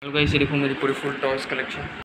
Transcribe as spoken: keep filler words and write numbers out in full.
Guys ये देखो मेरी पूरी फुल टॉयज कलेक्शन।